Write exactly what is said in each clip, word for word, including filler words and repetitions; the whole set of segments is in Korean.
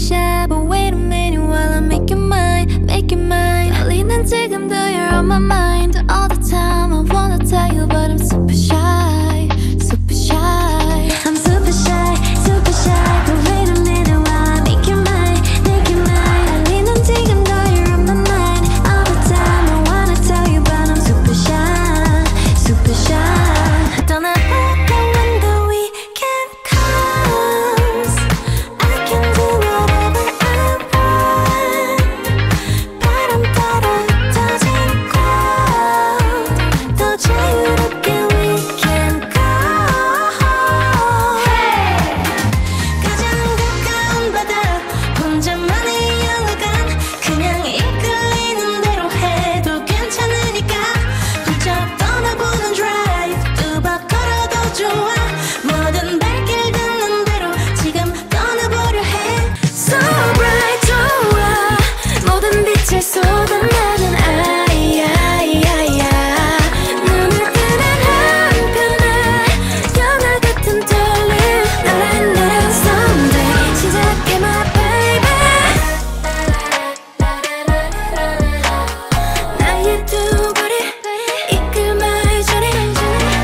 shy, but wait a minute while I make you mine, make you mine. 떨리는 지금도 you're on my mind all the time. I wanna tell you but I'm super shy, super shy. I'm super shy, super shy, but wait a minute while I make you mine, make you mine. 떨리는 지금도 you're on my mind all the time. I wanna tell you but I'm super shy, super shy. 떠나볼까 when the weekend comes. I can do whatever I want. 바람 따라 터진 cloud. 더 자유롭게 we can go. 가장 가까운 바다 혼자만의 영화관. 그냥 이끌리는 대로 해도 괜찮으니까 훌쩍 떠나보는 drive. 두 박 걸어도 좋아. 모든 발길 닿는 대로 지금 떠나보려 해. So bright 좋아. 모든 빛을 쏟아내는 아이야이야이야. 눈을 뜨는 한편에 영화 같은 떨림. 너란 나란 someday 시작해 my baby. 나의 두 발이 이끌 my journey.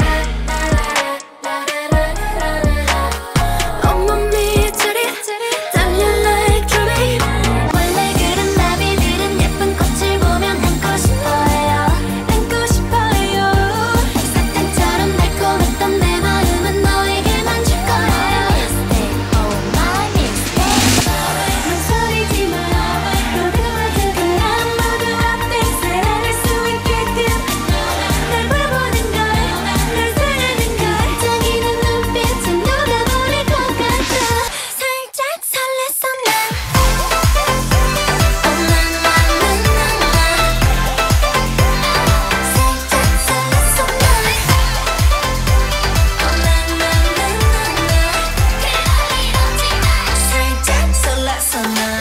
온몸이 저리 떨려 like drumming. 원래 그런 나비들은 예쁜 꽃을 보면 안고 싶어요, 안고 싶어요. 사탕처럼 달콤했던 내 마음은 너에게만 줄 거예요. Mistake, oh my mistake. 망설이지 마. 모두가 모두가 난 모두 앞에 사랑할 수 있게끔 날 바라보는 걸, 날 사랑하는 걸. 반짝이는 눈빛에 녹아버릴 것 같아. 살짝 설렜어 난. Oh na na na na na. 살짝 설렜어 난. Oh na na na na na. 살짝 설렜어 난.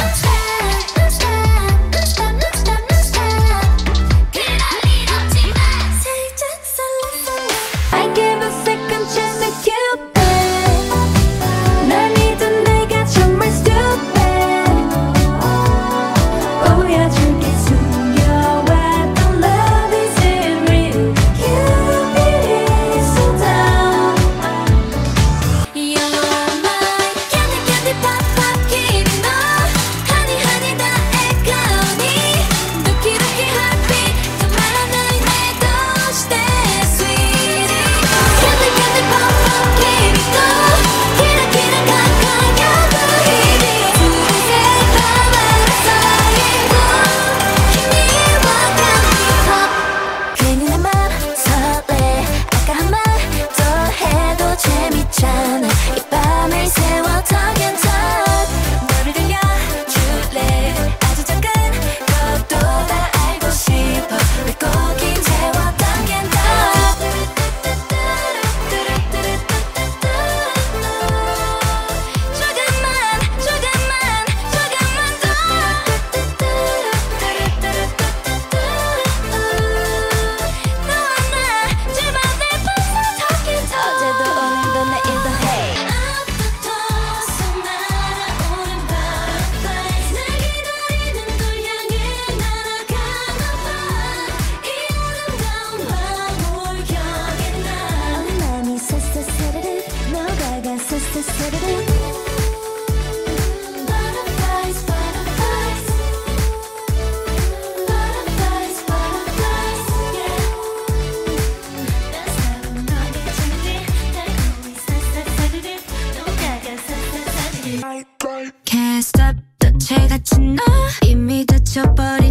살짝 설렜어 난. I give a second chance to Cupid. 날 믿은 내가 정말 stupid. 보여줄게 숨겨왔던 love is it real. Cupid is so down. You're my candy candy pop pop kitty 너. honey honey 다 애가오니. 루키 루키 heartbeat 더 말하는 내 도시 대 sweetie. candy candy pop pop kitty 너. 기라 기라 가까이 오고 둘이의 밤하루 사이로 희미와 감기. 괜히 내 맘 설레. 아까 한 말 더 해도 재밌잖아. 이 밤을 세워 talk and talk. 너를 들려줄래. 아주 작은 것도 다 알고 싶어. 물고기 채워 talk and talk. 조금만 조금만 조금만 더. 너와 나 집안에 벌써 talk and talk. 어제도 오늘도 내일도 hey. 앞부터 속 날아오는 butterflies. 날 기다리는 널 향해 날아가나 봐. 이 아름다운 밤을 향해 난. 어느 마음이 쎄쎄쎄르르 너다가 쎄쎄쎄르르. Butterflies, butterflies. Butterflies, butterflies, yeah. 따스한 너의 잔디 달콤히 쎄쎄쎄르르 너다가 쎄쎄쎄르르. Can't stop 또 채같이 너 이미 다쳐버린